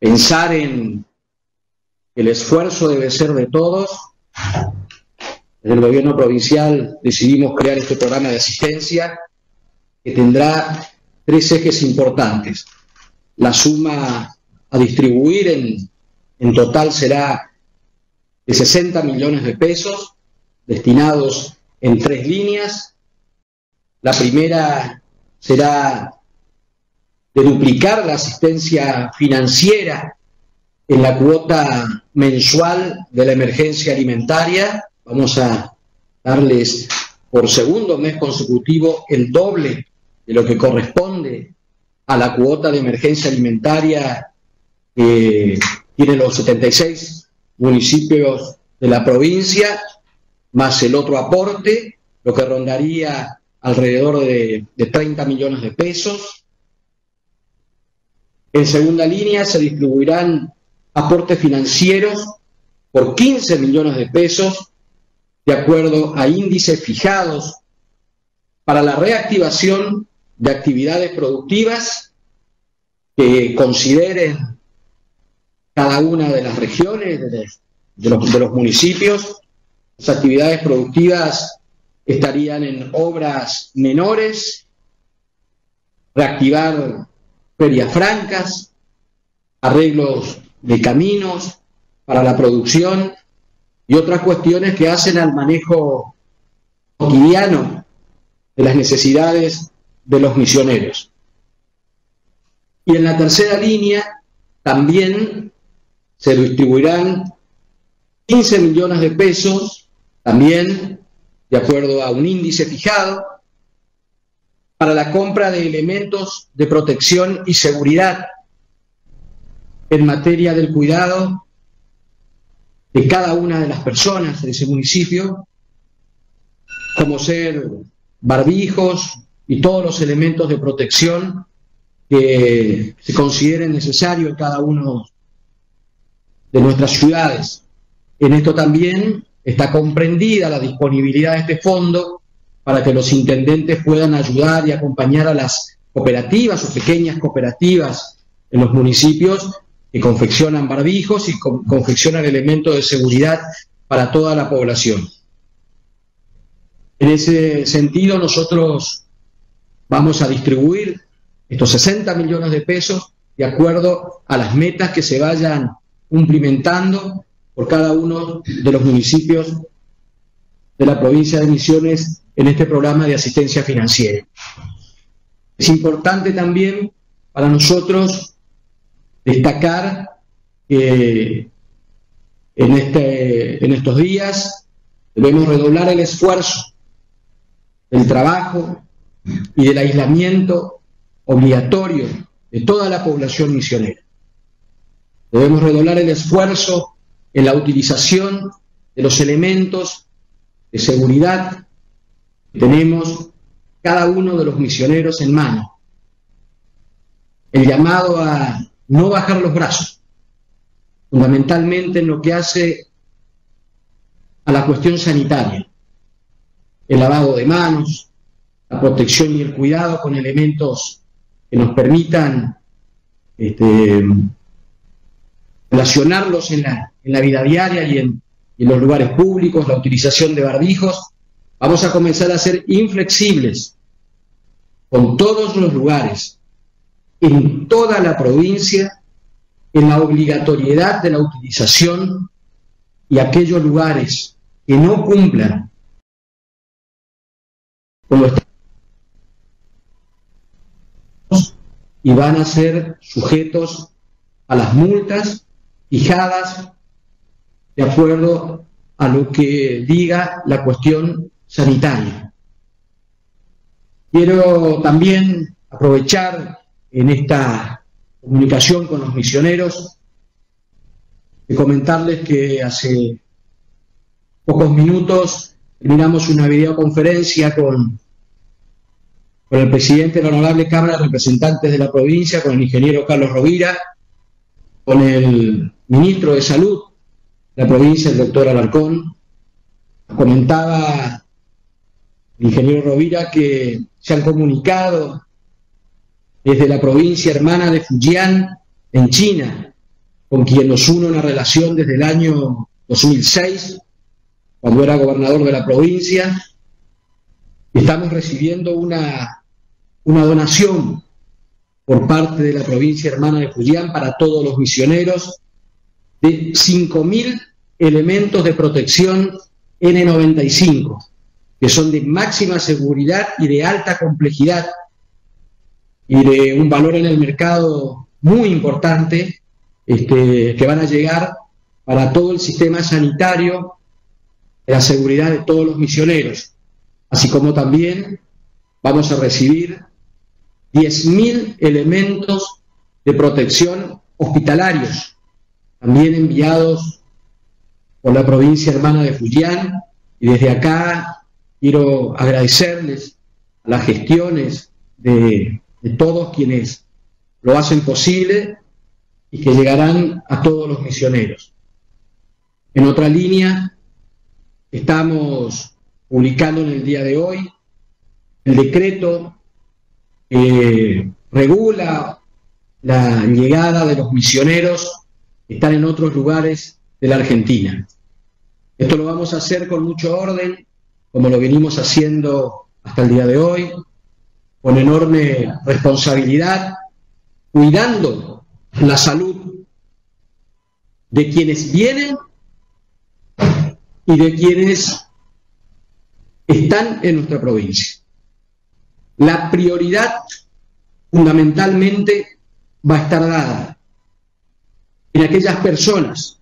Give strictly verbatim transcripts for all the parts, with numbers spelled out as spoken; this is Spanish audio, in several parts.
pensar en que el esfuerzo debe ser de todos. Desde el gobierno provincial decidimos crear este programa de asistencia que tendrá tres ejes importantes. La suma a distribuir en, en total será de sesenta millones de pesos destinados en tres líneas. La primera será de duplicar la asistencia financiera en la cuota mensual de la emergencia alimentaria. Vamos a darles por segundo mes consecutivo el doble de lo que corresponde a la cuota de emergencia alimentaria que tienen los setenta y seis municipios de la provincia, más el otro aporte, lo que rondaría alrededor de, de treinta millones de pesos. En segunda línea se distribuirán aportes financieros por quince millones de pesos de acuerdo a índices fijados para la reactivación de actividades productivas que consideren cada una de las regiones, de los, de los municipios. Las actividades productivas estarían en obras menores, reactivar ferias francas, arreglos de caminos para la producción y otras cuestiones que hacen al manejo cotidiano de las necesidades de los misioneros. Y en la tercera línea también se distribuirán quince millones de pesos, también de acuerdo a un índice fijado, para la compra de elementos de protección y seguridad en materia del cuidado de cada una de las personas de ese municipio, como ser barbijos y todos los elementos de protección que se consideren necesarios en cada uno de nuestras ciudades. En esto también está comprendida la disponibilidad de este fondo para que los intendentes puedan ayudar y acompañar a las cooperativas o pequeñas cooperativas en los municipios que confeccionan barbijos y con, confeccionan elementos de seguridad para toda la población. En ese sentido, nosotros vamos a distribuir estos sesenta millones de pesos de acuerdo a las metas que se vayan cumplimentando por cada uno de los municipios de la provincia de Misiones en este programa de asistencia financiera. Es importante también para nosotros destacar que en, este, en estos días debemos redoblar el esfuerzo del trabajo y del aislamiento obligatorio de toda la población misionera. Debemos redoblar el esfuerzo en la utilización de los elementos de seguridad que tenemos cada uno de los misioneros en mano. El llamado a no bajar los brazos, fundamentalmente en lo que hace a la cuestión sanitaria, el lavado de manos, la protección y el cuidado con elementos que nos permitan este, relacionarlos en la, en la vida diaria y en, y en los lugares públicos, la utilización de barbijos. Vamos a comenzar a ser inflexibles con todos los lugares, en toda la provincia, en la obligatoriedad de la utilización, y aquellos lugares que no cumplan con los y van a ser sujetos a las multas fijadas de acuerdo a lo que diga la cuestión sanitaria. Quiero también aprovechar en esta comunicación con los misioneros y comentarles que hace pocos minutos terminamos una videoconferencia con, con el presidente de la Honorable Cámara de Representantes de la provincia, con el ingeniero Carlos Rovira, con el ministro de Salud de la provincia, el doctor Alarcón. Comentaba el ingeniero Rovira que se han comunicado desde la provincia hermana de Fujian, en China, con quien nos une una relación desde el año dos mil seis, cuando era gobernador de la provincia. Estamos recibiendo una, una donación por parte de la provincia hermana de Julián para todos los misioneros de cinco mil elementos de protección ene noventa y cinco, que son de máxima seguridad y de alta complejidad y de un valor en el mercado muy importante, este, que van a llegar para todo el sistema sanitario, de la seguridad de todos los misioneros, así como también vamos a recibir diez mil elementos de protección hospitalarios, también enviados por la provincia hermana de Julián, y desde acá quiero agradecerles a las gestiones de, de todos quienes lo hacen posible y que llegarán a todos los misioneros. En otra línea, estamos publicando en el día de hoy el decreto que regula la llegada de los misioneros que están en otros lugares de la Argentina. Esto lo vamos a hacer con mucho orden, como lo venimos haciendo hasta el día de hoy, con enorme responsabilidad, cuidando la salud de quienes vienen y de quienes están en nuestra provincia. La prioridad fundamentalmente va a estar dada en aquellas personas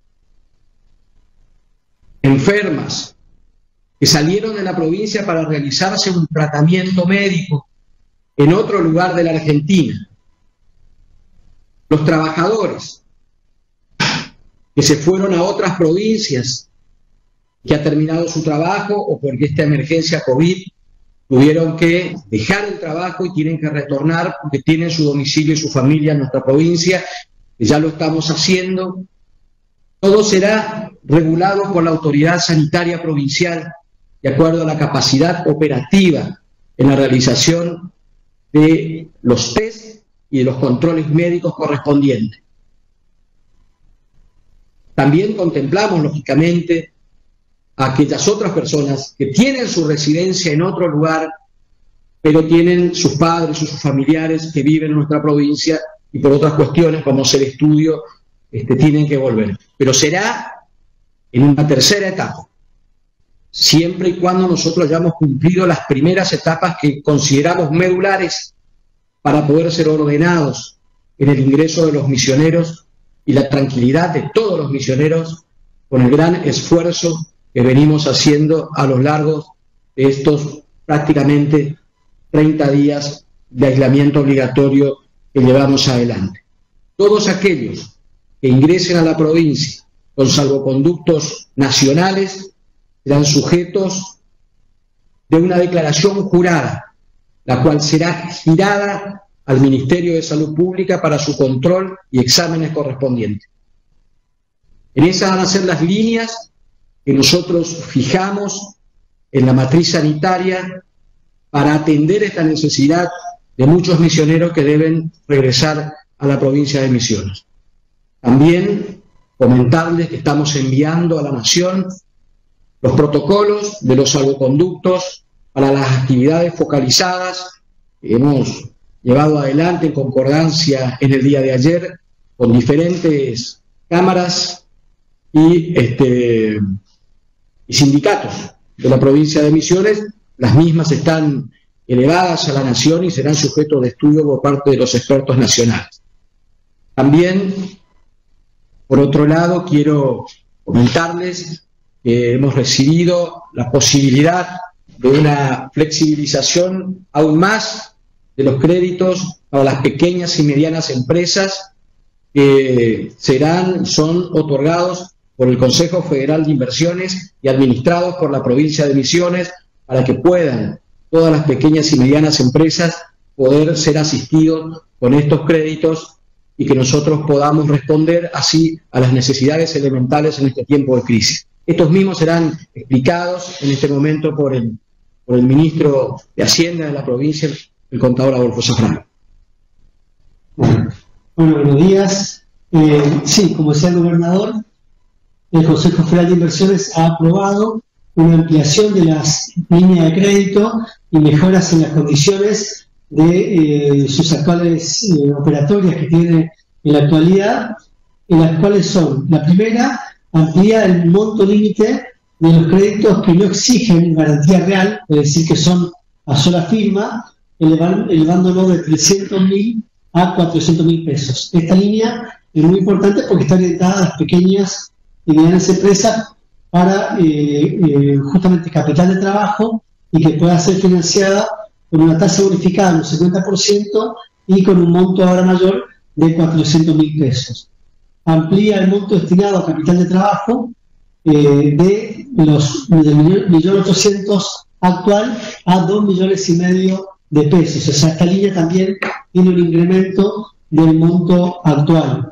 enfermas que salieron de la provincia para realizarse un tratamiento médico en otro lugar de la Argentina. Los trabajadores que se fueron a otras provincias, que ha terminado su trabajo o porque esta emergencia COVID tuvieron que dejar el trabajo y tienen que retornar porque tienen su domicilio y su familia en nuestra provincia, que ya lo estamos haciendo. Todo será regulado por la autoridad sanitaria provincial de acuerdo a la capacidad operativa en la realización de los test y de los controles médicos correspondientes. También contemplamos, lógicamente, a aquellas otras personas que tienen su residencia en otro lugar, pero tienen sus padres o sus familiares que viven en nuestra provincia y por otras cuestiones, como es el estudio, este, tienen que volver. Pero será en una tercera etapa, siempre y cuando nosotros hayamos cumplido las primeras etapas que consideramos medulares para poder ser ordenados en el ingreso de los misioneros y la tranquilidad de todos los misioneros con el gran esfuerzo que venimos haciendo a lo largo de estos prácticamente treinta días de aislamiento obligatorio que llevamos adelante. Todos aquellos que ingresen a la provincia con salvoconductos nacionales serán sujetos de una declaración jurada, la cual será girada al Ministerio de Salud Pública para su control y exámenes correspondientes. En esas van a ser las líneas que nosotros fijamos en la matriz sanitaria para atender esta necesidad de muchos misioneros que deben regresar a la provincia de Misiones. También comentarles que estamos enviando a la Nación los protocolos de los salvoconductos para las actividades focalizadas que hemos llevado adelante en concordancia en el día de ayer con diferentes cámaras y, este, y sindicatos de la provincia de Misiones. Las mismas están elevadas a la Nación y serán sujetos de estudio por parte de los expertos nacionales. También, por otro lado, quiero comentarles que hemos recibido la posibilidad de una flexibilización aún más de los créditos para las pequeñas y medianas empresas que serán, son otorgados por el Consejo Federal de Inversiones y administrados por la provincia de Misiones para que puedan todas las pequeñas y medianas empresas poder ser asistidos con estos créditos y que nosotros podamos responder así a las necesidades elementales en este tiempo de crisis. Estos mismos serán explicados en este momento por el, por el ministro de Hacienda de la provincia, el contador Adolfo Zafrano. Bueno, bueno, buenos días. Eh, sí, como decía el gobernador, el Consejo Federal de Inversiones ha aprobado una ampliación de las líneas de crédito y mejoras en las condiciones de eh, sus actuales eh, operatorias que tiene en la actualidad, en las cuales son: la primera, amplía el monto límite de los créditos que no exigen garantía real, es decir, que son a sola firma, elevándolo de trescientos mil a cuatrocientos mil pesos. Esta línea es muy importante porque está orientada a las pequeñas y medianas empresas para eh, eh, justamente capital de trabajo, y que pueda ser financiada con una tasa bonificada de un cincuenta por ciento y con un monto ahora mayor de cuatrocientos mil pesos. Amplía el monto destinado a capital de trabajo eh, de los del millón ochocientos actual a dos millones y medio de pesos. O sea, esta línea también tiene un incremento del monto actual.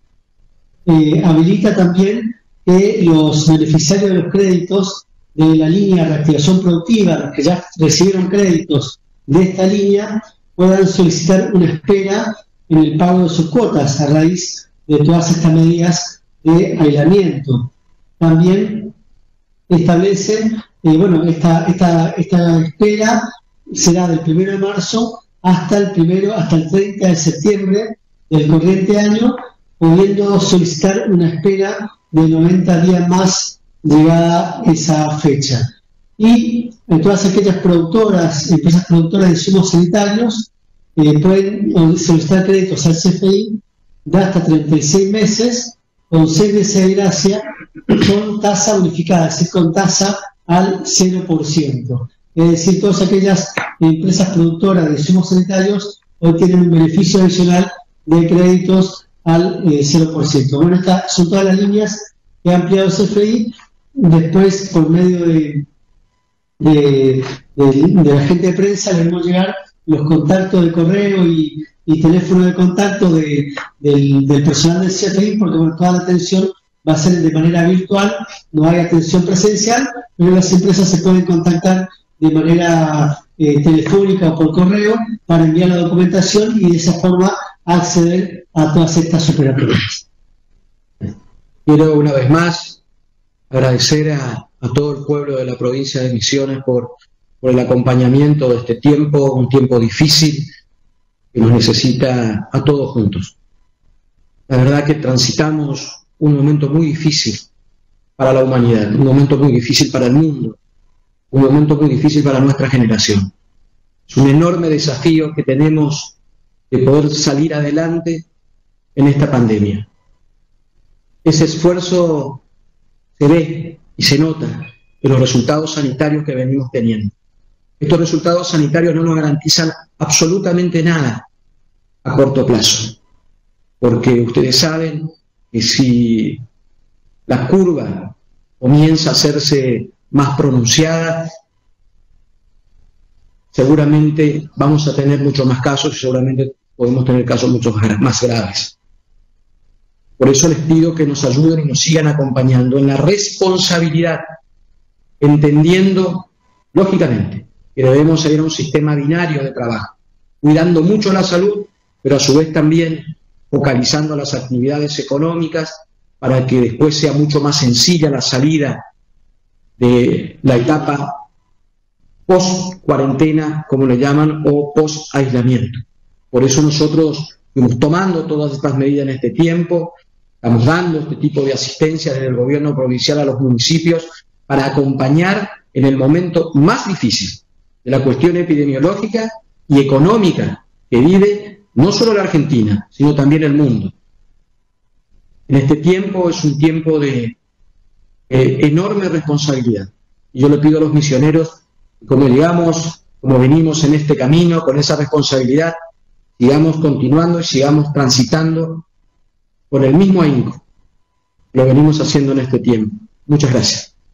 Eh, habilita también que los beneficiarios de los créditos de la línea de reactivación productiva, los que ya recibieron créditos de esta línea, puedan solicitar una espera en el pago de sus cuotas a raíz de todas estas medidas de aislamiento. También establece, eh, bueno, esta, esta, esta espera será del primero de marzo hasta el primero, hasta el treinta de septiembre del corriente año, pudiendo solicitar una espera de noventa días más llegada esa fecha. Y en todas aquellas productoras, empresas productoras de insumos sanitarios, eh, pueden solicitar créditos al C F I de hasta treinta y seis meses, con seis meses de gracia, con tasa bonificada, es decir, con tasa al cero por ciento. Es decir, todas aquellas empresas productoras de insumos sanitarios hoy tienen un beneficio adicional de créditos al eh, cero por ciento. Bueno, estas son todas las líneas que ha ampliado el C F I. Después, por medio de, de, de, de la gente de prensa, le vamos a llegar los contactos de correo y, y teléfono de contacto de, del, del personal del C F I, porque bueno, toda la atención va a ser de manera virtual, no hay atención presencial, pero las empresas se pueden contactar de manera eh, telefónica o por correo para enviar la documentación y de esa forma acceder a todas estas operaciones. Quiero una vez más agradecer a, a todo el pueblo de la provincia de Misiones por, por el acompañamiento de este tiempo, un tiempo difícil que nos necesita a todos juntos. La verdad que transitamos un momento muy difícil para la humanidad, un momento muy difícil para el mundo, un momento muy difícil para nuestra generación. Es un enorme desafío que tenemos de poder salir adelante en esta pandemia. Ese esfuerzo se ve y se nota en los resultados sanitarios que venimos teniendo. Estos resultados sanitarios no nos garantizan absolutamente nada a corto plazo, porque ustedes saben que si la curva comienza a hacerse más pronunciada, seguramente vamos a tener muchos más casos y seguramente podemos tener casos mucho más graves. Por eso les pido que nos ayuden y nos sigan acompañando en la responsabilidad, entendiendo, lógicamente, que debemos seguir a un sistema binario de trabajo, cuidando mucho la salud, pero a su vez también focalizando las actividades económicas para que después sea mucho más sencilla la salida de la etapa post-cuarentena, como le llaman, o post-aislamiento. Por eso nosotros fuimos tomando todas estas medidas en este tiempo, estamos dando este tipo de asistencia desde el gobierno provincial a los municipios para acompañar en el momento más difícil de la cuestión epidemiológica y económica que vive no solo la Argentina, sino también el mundo. En este tiempo es un tiempo de eh, enorme responsabilidad. Y yo le pido a los misioneros, como llegamos, como venimos en este camino, con esa responsabilidad, sigamos continuando y sigamos transitando con el mismo ahínco. Lo venimos haciendo en este tiempo. Muchas gracias.